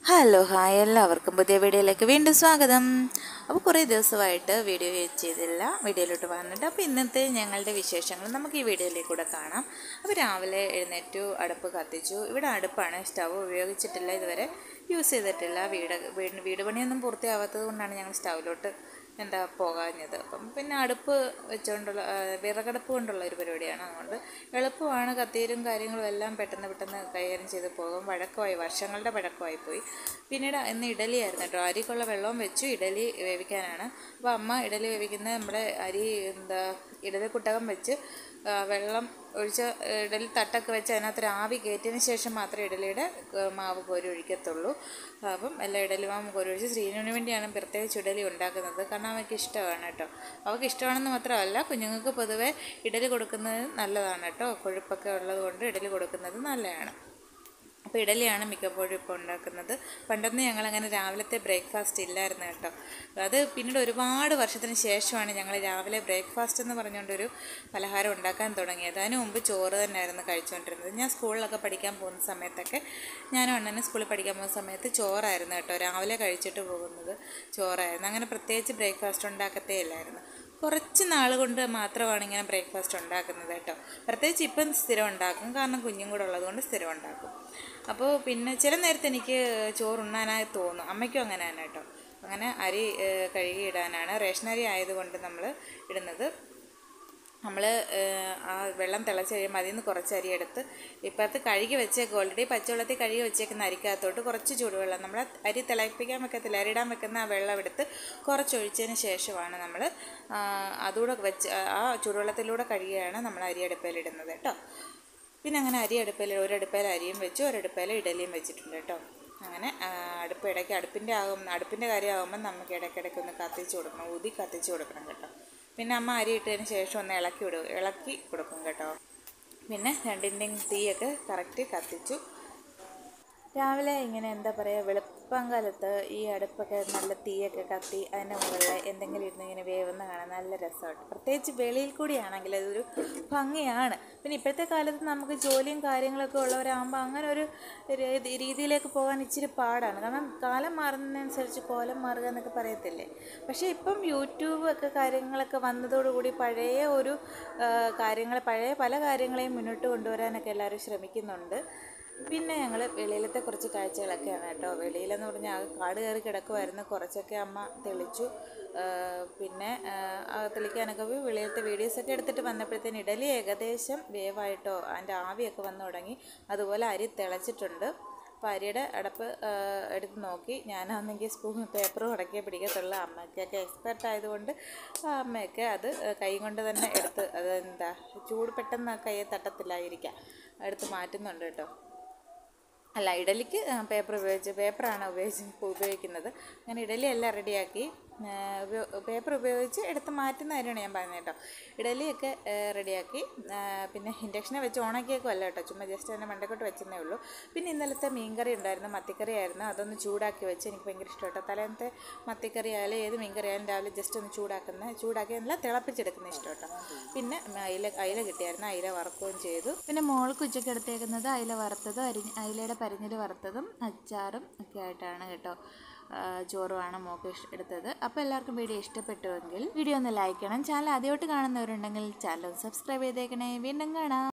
Hello hi, എല്ലാവർക്കും പുതിയ വീഡിയോയിലേക്ക് വീണ്ടും സ്വാഗതം. അപ്പോൾ കുറേ ദിവസമായിട്ട് വീഡിയോ ചെയ്തില്ല, വീഡിയോയിലോട്ട് വന്നിട്ട്. അപ്പോൾ ഇന്നത്തെ ഞങ്ങളുടെ വിശേഷങ്ങൾ നമുക്ക് ഈ വീഡിയോയിലേക്ക് കൂടെ കാണാം. അപ്പോൾ രാവിലെ എഴുന്നേറ്റു, അടുപ്പ് കത്തിച്ചു. ഇവിടെ അടുപ്പാണ്, സ്റ്റവ് ഉപയോഗിച്ചിട്ടില്ല, ഇതുവരെ യൂസ് ചെയ്തിട്ടില്ല. വീട് പണിയൊന്നും പൂർത്തിയാവാത്തത് കൊണ്ടാണ് ഞങ്ങൾ സ്റ്റൗവിലോട്ട് പോകാഞ്ഞത്. അപ്പം പിന്നെ അടുപ്പ് വെച്ചുകൊണ്ടുള്ള വിറകടുപ്പ് കൊണ്ടുള്ള ഒരു പരിപാടിയാണ്. അതുകൊണ്ട് എളുപ്പമാണ്, കത്തിയരും കാര്യങ്ങളും എല്ലാം പെട്ടെന്ന് കൈകാര്യം ചെയ്ത് പോകും. വർഷങ്ങളുടെ പഴക്കമായി പോയി. പിന്നീട് ഇന്ന് ഇഡലിയായിരുന്നു കേട്ടോ. അരിക്കുള്ള വെള്ളവും വെച്ചു, ഇഡലി വേവിക്കാനാണ്. അപ്പോൾ അമ്മ ഇഡലി വേവിക്കുന്നത് നമ്മുടെ ഇഡലി കുട്ടകം വെച്ച് വെള്ളം ഒഴിച്ച് ഇഡലി തട്ടൊക്കെ വെച്ച് അതിനകത്തൊരു ആവി കയറ്റിയതിന് ശേഷം മാത്രമേ ഇഡലിയുടെ മാവ് കോരി ഒഴിക്കത്തുള്ളൂ. അപ്പം എല്ലാ ഇഡലി മാവ് കോരി ഒഴിച്ച് ശ്രീനുവിന് വേണ്ടിയാണ് പ്രത്യേകിച്ച് ഇഡലി ഉണ്ടാക്കുന്നത്. കാരണം അവൾക്ക് ഇഷ്ടമാണ് കേട്ടോ. അവൾക്ക് ഇഷ്ടമാണെന്ന് മാത്രമല്ല, കുഞ്ഞുങ്ങൾക്ക് പൊതുവേ ഇഡലി കൊടുക്കുന്നത് നല്ലതാണ് കേട്ടോ. കൊഴുപ്പൊക്കെ ഉള്ളത് കൊണ്ട് ഇഡലി കൊടുക്കുന്നത് നല്ലതാണ്. അപ്പോൾ ഇഡലിയാണ് മിക്കപ്പോഴും ഇപ്പോൾ ഉണ്ടാക്കുന്നത്. പണ്ടൊന്നും ഞങ്ങളങ്ങനെ രാവിലത്തെ ബ്രേക്ക്ഫാസ്റ്റ് ഇല്ലായിരുന്നു കേട്ടോ. അത് പിന്നീട് ഒരുപാട് വർഷത്തിന് ശേഷമാണ് ഞങ്ങൾ രാവിലെ ബ്രേക്ക്ഫാസ്റ്റ് എന്ന് പറഞ്ഞുകൊണ്ടൊരു പലഹാരം ഉണ്ടാക്കാൻ തുടങ്ങിയത്. അതിന് മുമ്പ് ചോറ് തന്നെയായിരുന്നു കഴിച്ചുകൊണ്ടിരുന്നത്. ഞാൻ സ്കൂളിലൊക്കെ പഠിക്കാൻ പോകുന്ന സമയത്തൊക്കെ, ഞാനും അണ്ണനും സ്കൂളിൽ പഠിക്കാൻ പോകുന്ന സമയത്ത് ചോറായിരുന്നു കേട്ടോ. രാവിലെ കഴിച്ചിട്ട് പോകുന്നത് ചോറായിരുന്നു. അങ്ങനെ പ്രത്യേകിച്ച് ബ്രേക്ക്ഫാസ്റ്റ് ഉണ്ടാക്കത്തേ ഇല്ലായിരുന്നു. കുറച്ച് നാൾ കൊണ്ട് മാത്രമാണ് ഇങ്ങനെ ബ്രേക്ക്ഫാസ്റ്റ് ഉണ്ടാക്കുന്നത് കേട്ടോ. പ്രത്യേകിച്ച് ഇപ്പം സ്ഥിരം ഉണ്ടാക്കും, കാരണം കുഞ്ഞും കൂടെ ഉള്ളതുകൊണ്ട് സ്ഥിരം ഉണ്ടാക്കും. അപ്പോൾ പിന്നെ ചില നേരത്തെ എനിക്ക് ചോറുണ്ണാനായി തോന്നും. അമ്മയ്ക്കും അങ്ങനെ തന്നെ കേട്ടോ. അങ്ങനെ അരി കഴുകി ഇടാനാണ്. റേഷൻ അരി ആയതുകൊണ്ട് നമ്മൾ ഇടുന്നത്. നമ്മൾ ആ വെള്ളം തിളച്ച് കഴിയുമ്പോൾ അതിൽ നിന്ന് കുറച്ച് അരി എടുത്ത് ഇപ്പോഴത്തെ കഴുകി വെച്ചേക്കും. ഓൾറെഡി പച്ചവെള്ളത്തിൽ കഴുകി വെച്ചേക്കുന്ന അരിക്കകത്തോട്ട് കുറച്ച് ചൂടുവെള്ളം, നമ്മൾ അരി തിളപ്പിക്കാൻ വെക്കത്തില്ല, അരിയിടാൻ വെക്കുന്ന ആ വെള്ളം എടുത്ത് കുറച്ചൊഴിച്ചതിന് ശേഷമാണ് നമ്മൾ അതുകൂടെ വെച്ച് ആ ചൂടുവെള്ളത്തിലൂടെ കഴുകിയാണ് നമ്മൾ അരി അടുപ്പയിലിടുന്നത് കേട്ടോ. പിന്നെ അങ്ങനെ ഒരടുപ്പയിൽ അരിയും വെച്ച് ഒരടുപ്പയിൽ ഇഡലിയും വെച്ചിട്ടുണ്ട് കേട്ടോ. അങ്ങനെ അടുപ്പിൻ്റെ കാര്യമാകുമ്പോൾ നമുക്ക് ഇടയ്ക്കിടയ്ക്ക് ഒന്ന് കത്തിച്ച് കൊടുക്കണം, ഊതി കത്തിച്ച് കൊടുക്കണം കേട്ടോ. പിന്നെ അമ്മ അരി ഇട്ടതിന് ശേഷം ഒന്ന് ഇളക്കി കൊടുക്കും കേട്ടോ. പിന്നെ രണ്ടിൻ്റെയും തീയൊക്കെ കറക്റ്റ് കത്തിച്ചു. രാവിലെ ഇങ്ങനെ വെളുപ്പം കാലത്ത് ഈ അടുപ്പൊക്കെ നല്ല തീയൊക്കെ കത്തി അതിൻ്റെ മുകളിൽ എന്തെങ്കിലും ഇരുന്ന് ഇങ്ങനെ വേവുന്ന കാണാൻ നല്ല രസമാണ്. പ്രത്യേകിച്ച് വെളിയിൽ കൂടിയാണെങ്കിൽ അതൊരു ഭംഗിയാണ്. പിന്നെ ഇപ്പോഴത്തെ കാലത്ത് നമുക്ക് ജോലിയും കാര്യങ്ങളൊക്കെ ഉള്ളവരാകുമ്പോൾ അങ്ങനെ ഒരു രീതിയിലേക്ക് പോകാൻ ഇച്ചിരി പാടാണ്. കാരണം കാലം മാറുന്നതിനനുസരിച്ച് കോലം മാറുക എന്നൊക്കെ പറയത്തില്ലേ. പക്ഷേ ഇപ്പം യൂട്യൂബ് ഒക്കെ കാര്യങ്ങളൊക്കെ വന്നതോടുകൂടി പഴയ പല കാര്യങ്ങളെയും മുന്നോട്ട് കൊണ്ടുവരാനൊക്കെ എല്ലാവരും ശ്രമിക്കുന്നുണ്ട്. പിന്നെ ഞങ്ങൾ വെളിയിലത്തെ കുറച്ച് കാഴ്ചകളൊക്കെയാണ് കേട്ടോ. വെളിയിലെന്ന് പറഞ്ഞാൽ കാട് കയറി കിടക്കുമായിരുന്നു. കുറച്ചൊക്കെ അമ്മ തെളിച്ചു. പിന്നെ തെളിക്കാനൊക്കെ പോയി വെളിയിലത്തെ വീഡിയോസൊക്കെ എടുത്തിട്ട് വന്നപ്പോഴത്തേന് ഇഡലി ഏകദേശം വേവായിട്ടോ, അതിൻ്റെ ആവിയൊക്കെ വന്നു തുടങ്ങി. അതുപോലെ അരി തിളച്ചിട്ടുണ്ട്. അപ്പോൾ അരിയുടെ അടപ്പ് എടുത്ത് നോക്കി. ഞാനാണെങ്കിൽ പേപ്പർ ഉടക്കിയേ പിടിക്കത്തുള്ളൂ. അമ്മയ്ക്കൊക്കെ എക്സ്പെർട്ട് ആയതുകൊണ്ട് അമ്മയൊക്കെ അത് കൈ കൊണ്ട് തന്നെ എടുത്ത് ചൂട് പെട്ടെന്ന് കയ്യെ തട്ടത്തില്ലായിരിക്കാം, എടുത്ത് മാറ്റുന്നുണ്ട് കേട്ടോ. അല്ല, ഇഡലിക്ക് പേപ്പറാണ് ഉപയോഗിക്കുന്നത്. അങ്ങനെ ഇഡലി എല്ലാം റെഡിയാക്കി പേപ്പർ ഉപയോഗിച്ച് എടുത്ത് മാറ്റുന്ന കാര്യമാണ് ഞാൻ പറഞ്ഞത് കേട്ടോ. ഇഡലിയൊക്കെ റെഡിയാക്കി. പിന്നെ ഇൻഡക്ഷനെ വെച്ച് ഓണാക്കിയേക്കുമല്ല കേട്ടോ, ചുമ്മാ ജസ്റ്റ് അതിൻ്റെ മണ്ടക്കോട്ട് വെച്ചതേ ഉള്ളൂ. പിന്നെ ഇന്നലത്തെ മീൻകറി ഉണ്ടായിരുന്നു, മത്തിക്കറി ആയിരുന്നു. അതൊന്ന് ചൂടാക്കി വെച്ച് എനിക്ക് ഭയങ്കര ഇഷ്ടം കേട്ടോ. തലേന്നത്തെ മത്തിക്കറി ആയാലും ഏത് മീൻകറി ആയാലും രാവിലെ ജസ്റ്റ് ഒന്ന് ചൂടാക്കി നല്ല തിളപ്പിച്ചെടുക്കുന്ന ഇഷ്ടം കേട്ടോ. പിന്നെ അയില കിട്ടിയായിരുന്നു, അയില വറുക്കുകയും ചെയ്തു. പിന്നെ മോൾക്ക് ഉച്ചയ്ക്ക് എടുത്തേക്കുന്നത് അയില വറുത്തതും അയിലയുടെ പരിഞ്ഞിൽ വറുത്തതും അച്ചാറും ഒക്കെ ആയിട്ടാണ് കേട്ടോ. ചോറുമാണ് മോൾക്ക് എടുത്തത്. അപ്പോൾ എല്ലാവർക്കും വീഡിയോ ഇഷ്ടപ്പെട്ടുവെങ്കിൽ വീഡിയോ ഒന്ന് ലൈക്ക് ചെയ്യണം. ചാനൽ ആദ്യമായിട്ട് കാണുന്നവരുണ്ടെങ്കിൽ ചാനൽ സബ്സ്ക്രൈബ് ചെയ്തേക്കണേ. വീണ്ടും കാണാം.